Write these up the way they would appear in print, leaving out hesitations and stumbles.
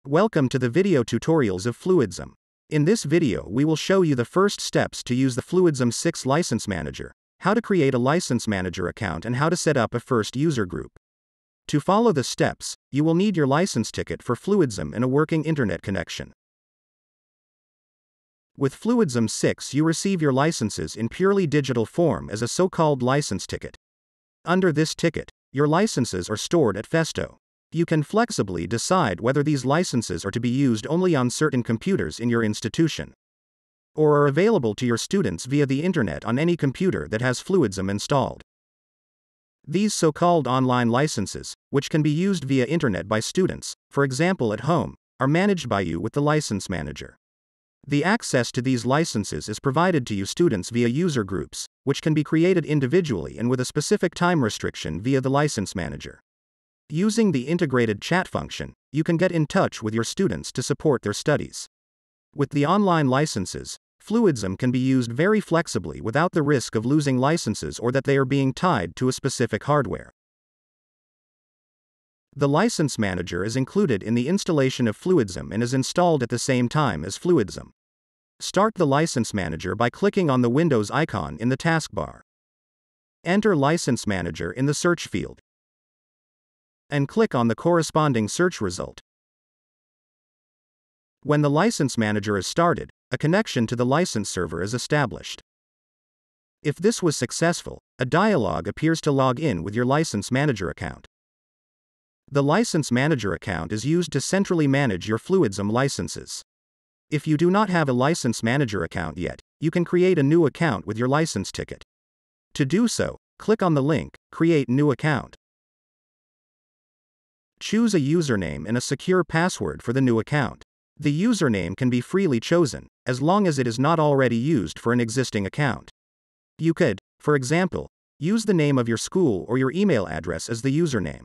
Welcome to the video tutorials of FluidSIM. In this video we will show you the first steps to use the FluidSIM 6 License Manager, how to create a License Manager account and how to set up a first user group. To follow the steps, you will need your license ticket for FluidSIM and a working internet connection. With FluidSIM 6 you receive your licenses in purely digital form as a so-called license ticket. Under this ticket, your licenses are stored at Festo. You can flexibly decide whether these licenses are to be used only on certain computers in your institution, or are available to your students via the internet on any computer that has FluidSIM installed. These so-called online licenses, which can be used via internet by students, for example at home, are managed by you with the License Manager. The access to these licenses is provided to you students via user groups, which can be created individually and with a specific time restriction via the License Manager. Using the integrated chat function, you can get in touch with your students to support their studies. With the online licenses, FluidSIM can be used very flexibly without the risk of losing licenses or that they are being tied to a specific hardware. The License Manager is included in the installation of FluidSIM and is installed at the same time as FluidSIM. Start the License Manager by clicking on the Windows icon in the taskbar. Enter License Manager in the search field, and click on the corresponding search result. When the License Manager is started, a connection to the license server is established. If this was successful, a dialog appears to log in with your License Manager account. The License Manager account is used to centrally manage your FluidSIM licenses. If you do not have a License Manager account yet, you can create a new account with your license ticket. To do so, click on the link, Create New Account. Choose a username and a secure password for the new account. The username can be freely chosen, as long as it is not already used for an existing account. You could, for example, use the name of your school or your email address as the username.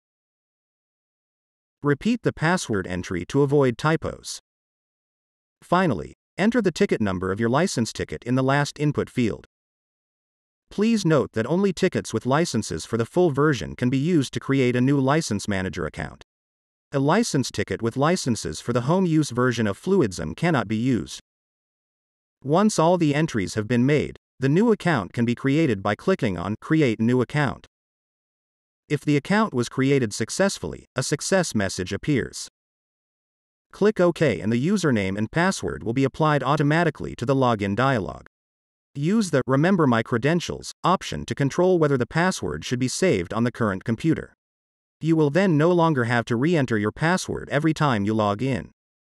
Repeat the password entry to avoid typos. Finally, enter the ticket number of your license ticket in the last input field. Please note that only tickets with licenses for the full version can be used to create a new License Manager account. A license ticket with licenses for the home use version of FluidSIM cannot be used. Once all the entries have been made, the new account can be created by clicking on Create New Account. If the account was created successfully, a success message appears. Click OK and the username and password will be applied automatically to the login dialog. Use the Remember My Credentials option to control whether the password should be saved on the current computer. You will then no longer have to re-enter your password every time you log in.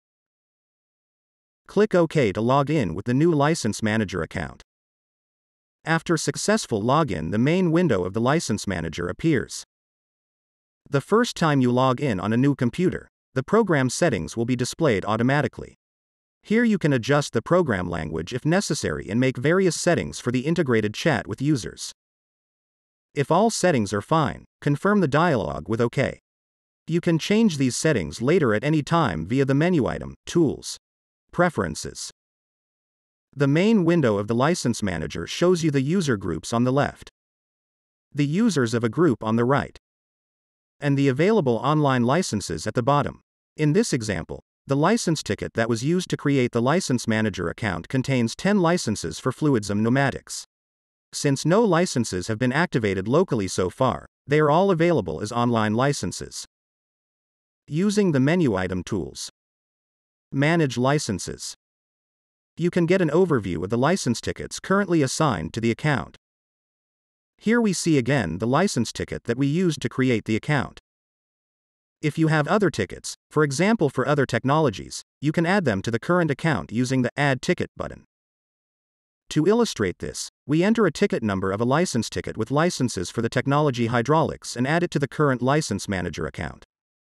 Click OK to log in with the new License Manager account. After successful login, the main window of the License Manager appears. The first time you log in on a new computer, the program settings will be displayed automatically. Here you can adjust the program language if necessary and make various settings for the integrated chat with users. If all settings are fine, confirm the dialog with OK. You can change these settings later at any time via the menu item, Tools, Preferences. The main window of the License Manager shows you the user groups on the left, the users of a group on the right, and the available online licenses at the bottom. In this example, the license ticket that was used to create the License Manager account contains 10 licenses for FluidSIM Pneumatics. Since no licenses have been activated locally so far, they are all available as online licenses. Using the menu item Tools, Manage Licenses, you can get an overview of the license tickets currently assigned to the account. Here we see again the license ticket that we used to create the account. If you have other tickets, for example for other technologies, you can add them to the current account using the Add Ticket button. To illustrate this, we enter a ticket number of a license ticket with licenses for the technology hydraulics and add it to the current License Manager account.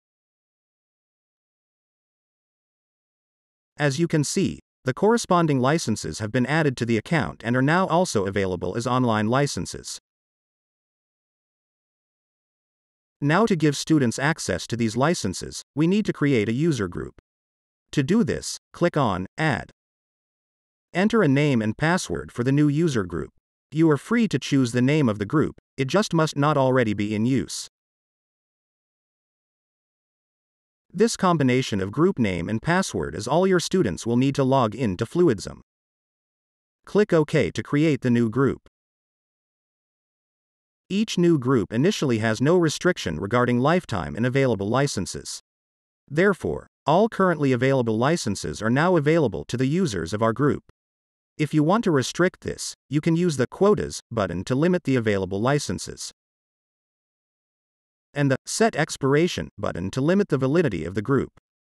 As you can see, the corresponding licenses have been added to the account and are now also available as online licenses. Now to give students access to these licenses, we need to create a user group. To do this, click on Add. Enter a name and password for the new user group. You are free to choose the name of the group, it just must not already be in use. This combination of group name and password is all your students will need to log in to FluidSIM. Click OK to create the new group. Each new group initially has no restriction regarding lifetime and available licenses. Therefore, all currently available licenses are now available to the users of our group. If you want to restrict this, you can use the Quotas button to limit the available licenses, and the Set Expiration button to limit the validity of the group.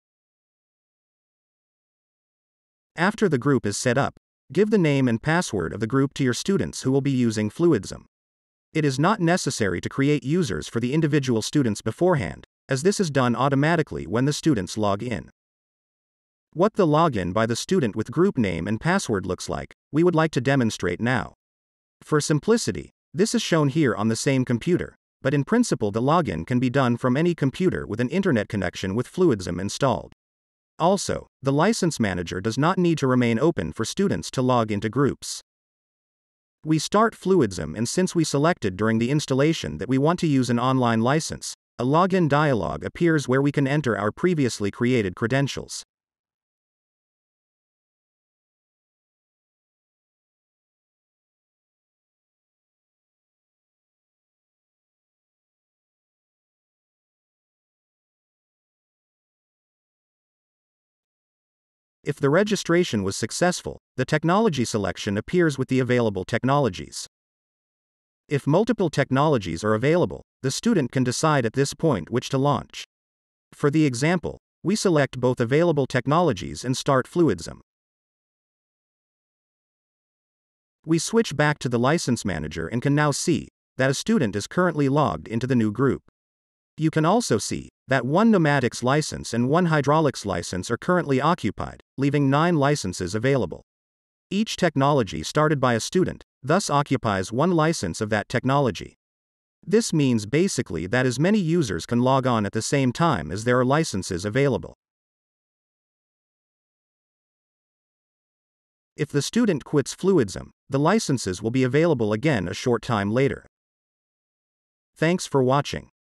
After the group is set up, give the name and password of the group to your students who will be using FluidSIM. It is not necessary to create users for the individual students beforehand, as this is done automatically when the students log in. What the login by the student with group name and password looks like, we would like to demonstrate now. For simplicity, this is shown here on the same computer, but in principle the login can be done from any computer with an internet connection with FluidSIM installed. Also, the license manager does not need to remain open for students to log into groups. We start FluidSIM, and since we selected during the installation that we want to use an online license, a login dialog appears where we can enter our previously created credentials. If the registration was successful, the technology selection appears with the available technologies. If multiple technologies are available, the student can decide at this point which to launch. For the example, we select both available technologies and start FluidSIM. We switch back to the license manager and can now see that a student is currently logged into the new group. You can also see that one pneumatics license and one hydraulics license are currently occupied, leaving 9 licenses available. Each technology started by a student thus occupies one license of that technology. This means basically that as many users can log on at the same time as there are licenses available. If the student quits FluidSIM, the licenses will be available again a short time later. Thanks for watching.